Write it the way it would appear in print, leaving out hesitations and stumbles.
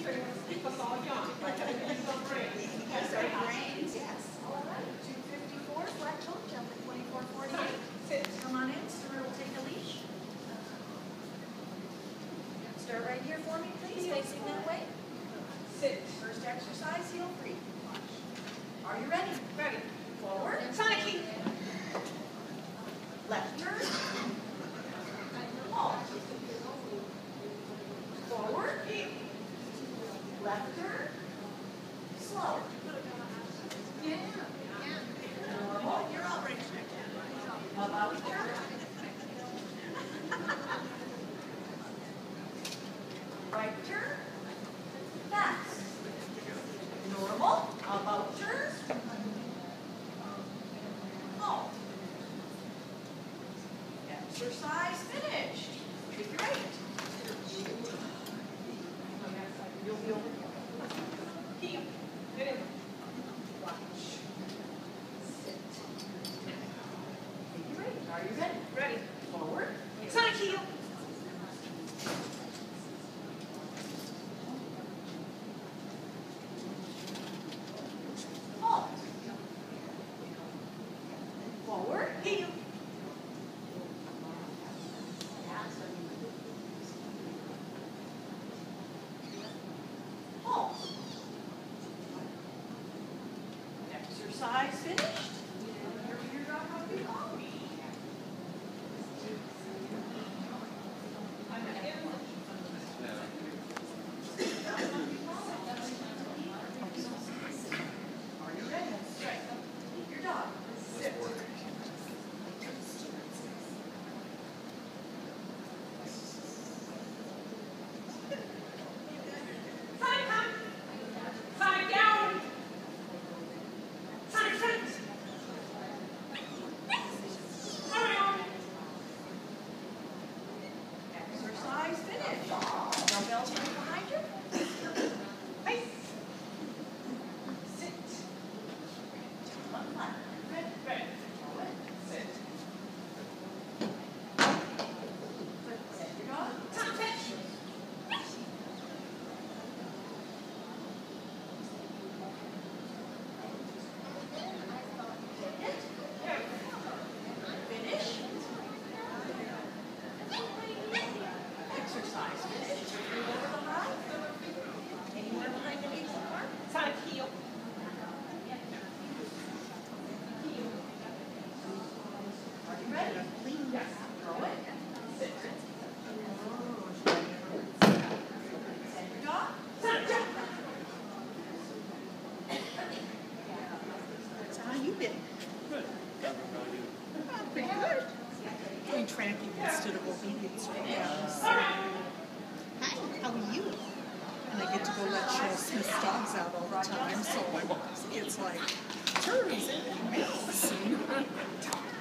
keep us all young. Yes, our brains, yes. All right, 254, flat toe jump at 2448. Sit. Come on in, Sarah will take a leash. Start right here for me, please, facing that way. Sit. First exercise, heel free. Are you ready? Ready. Forward. Sonic key. Left turn. Halt. Forward. Left turn. Slow. Normal. You're all ready. About turn. Right turn. Fast. Normal. About turn. Halt. Exercise finished. Great. You'll be over here. Heel. Get in. Watch. Sit. Great. Are you ready? Ready. Forward. Sonic heel. Halt. Forward. Heel. Halt. Exercise finished. Your teardrop might be long. Are you ready? Take your dog. Sit. Sonic up. Sonic down. Sonic front. Around. Exercise finished. Dumbbells right behind you. Ice. Sit. One flat. Good. Ready. Sit. Set your dog. Sonic pitch. Finish. Exercise finish. Move over the line. Anywhere behind the knee bar. Sonic heel. Are you ready? Yes. Throw it. Sit. Set your dog. Sonic jump. So how you been? Good. Oh, pretty good. Doing tracking instead of obedience right now. So. Hi, how are you? And I get to go let Cheryl Smith's dogs out all the time, so it's like turds and mouse and